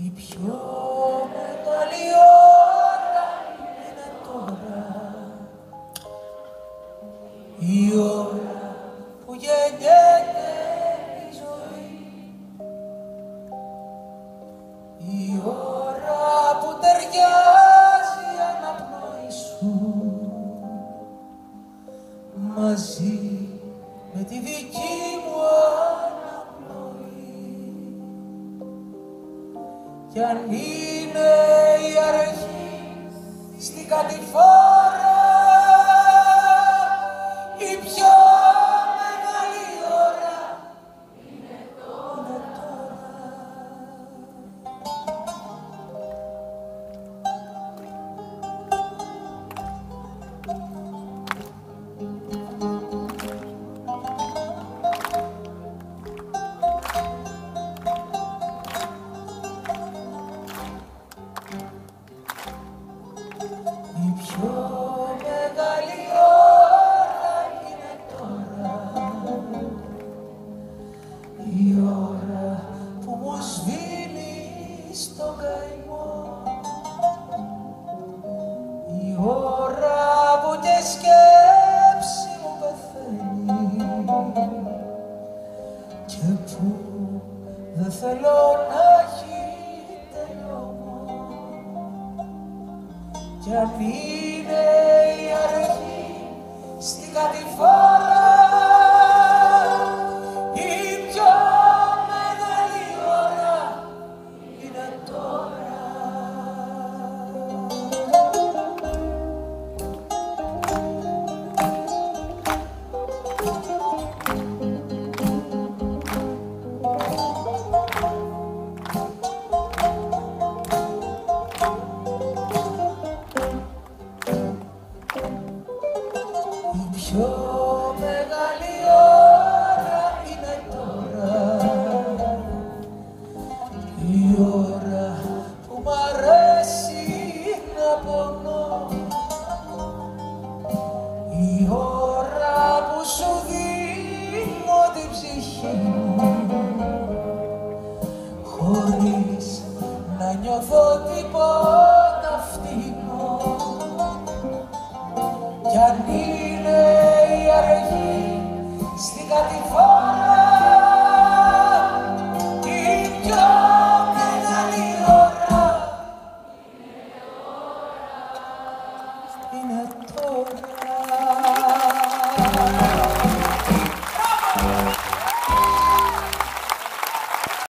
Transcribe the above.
Η πιο μεγάλη ώρα είναι τώρα. Η ώρα που γεννιέται η ζωή. Η ώρα που ταιριάζει η αναπνοή σου μαζί με τη δική μου αναπνοή. Κι αν είναι η αρχή στην κατηφόρα, η πιο μεγάλη ώρα είναι τώρα. Η πιο μεγάλη ώρα είναι τώρα. Η ώρα που μου σβήνει στον καημό. Η ώρα που και σκέψη μου πεθαίνει και που δεν θέλω να έχει τελειώμα. Κι αν είναι η αρχή στην κατηφόρα, η πιο μεγάλη ώρα είναι τώρα. Η πιο μεγάλη ώρα είναι τώρα. Η ώρα που μ' αρέσει να πονώ. Η ώρα που σου δίνω την ψυχή μου χωρίς να νιώθω τίποτα φτηνό. Κι αν είναι η αρχή στην κατηφόρα, η πιο μεγάλη ώρα είναι τώρα.